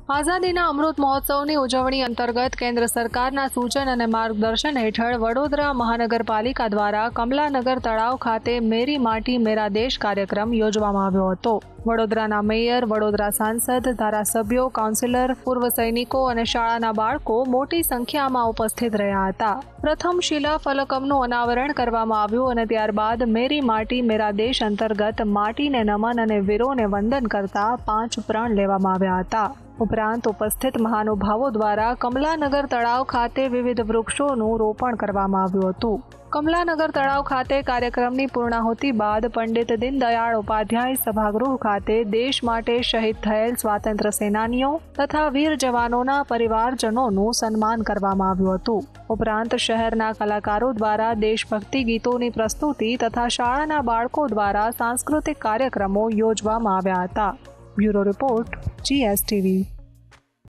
આઝાદીના અમૃત મહોત્સવની ઉજવણી અંતર્ગત કેન્દ્ર સરકારના સૂચન અને માર્ગદર્શન હેઠળ વડોદરા મહાનગરપાલિકા દ્વારા કમલાનગર તળાવ ખાતે મેરી માટી મેરા દેશ કાર્યક્રમ યોજવામાં આવ્યો હતો। વડોદરાના મેયર, વડોદરા સાંસદ, ધારાસભ્યો, કાઉન્સિલર, પૂર્વ સૈનિકો અને શાળાના બાળકો મોટી સંખ્યામાં ઉપસ્થિત રહ્યા હતા। પ્રથમ શિલાફલકમનું અનાવરણ કરવામાં આવ્યું અને ત્યારબાદ મેરી માટી મેરા દેશ અંતર્ગત માટીને નમન અને વીરોને વંદન કરતા 5 પ્રણ લેવામાં આવ્યા હતા। ઉપરાંત ઉપસ્થિત મહાનુભાવો દ્વારા કમલાનગર તળાવ ખાતે વિવિધ વૃક્ષોનું રોપણ કરવામાં આવ્યું હતું। કમલાનગર તળાવ ખાતે કાર્યક્રમની પૂર્ણાહુતિ બાદ પંડિત દીનદયાળ ઉપાધ્યાય સભાગૃહ ખાતે દેશ માટે શહીદ થયેલ સ્વાતંત્ર્ય સેનાનીઓ તથા વીર જવાનોના પરિવારજનોનું સન્માન કરવામાં આવ્યું હતું। ઉપરાંત શહેરના કલાકારો દ્વારા દેશભક્તિ ગીતોની પ્રસ્તુતિ તથા શાળાના બાળકો દ્વારા સાંસ્કૃતિક કાર્યક્રમો યોજવામાં આવ્યા હતા। Bureau report GSTV।